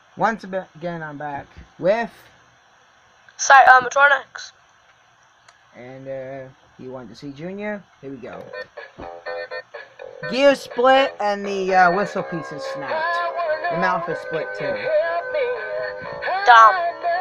Once again, I'm back with, Cybertronics. and you want to see Junior? Here we go. Gear split and the whistle pieces snapped. The mouth is split too. Dumb.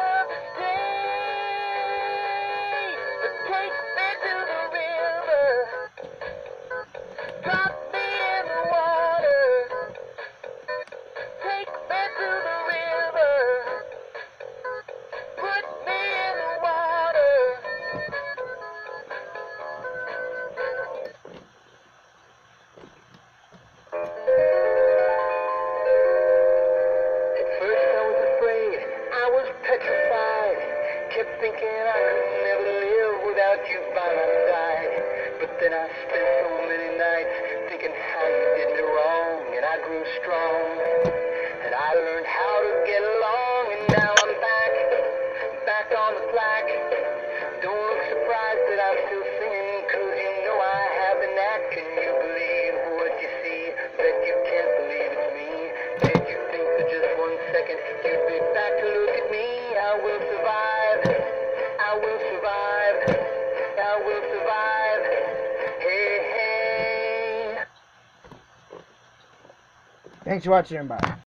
Kept thinking I could never live without you by my side. But then I spent so many nights thinking how you did me wrong, and I grew strong, and I learned how to get along, and now I'm back on the plaque. Don't look surprised that I'm still singing, 'cause you know I have the knack. Can you believe what you see? Bet you can't believe it's me. Did you think for just 1 second you'd be back to look at me? I will survive. I will survive. I will survive. Hey, hey. Thanks for watching, and bye.